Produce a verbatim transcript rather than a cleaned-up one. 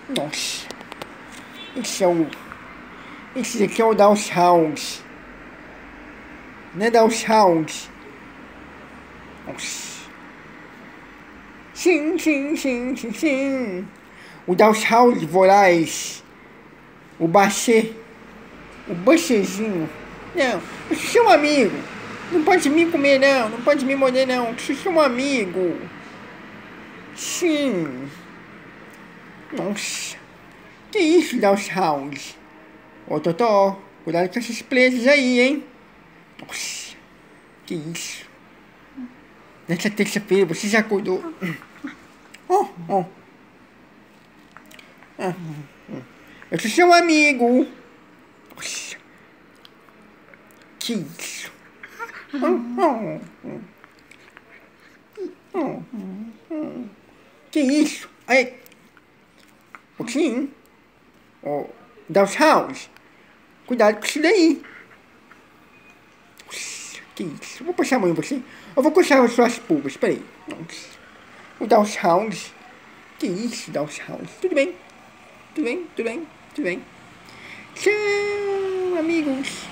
Nossa. Esse é o... Esse aqui é o Down Sounds. Não é Down Sounds. Nossa. Sim, sim, sim, sim, sim. O Down Sounds voraz. O Basset. O Bassetzinho. Não, eu sou seu amigo. Não pode me comer não. Não pode me morder não. Eu sou seu amigo. Sim. Nossa. Que isso, Down Sounds? Ô, Totó, cuidado com essas presas aí, hein? Nossa, que isso? Nessa terça-feira, você já acordou? Oh, oh. Ah, eu sou seu amigo. Nossa, que isso? Oh, oh, oh, oh. Que isso? Aí, sim. Oh, Down Sounds. Cuidado com isso daí. Nossa, que isso? Eu vou passar a mão em você. Eu vou coçar as suas pulgas. Peraí. Nossa. O Down Sounds. Que isso, Down Sounds? Tudo bem. Tudo bem, tudo bem, tudo bem. Tchau, amigos.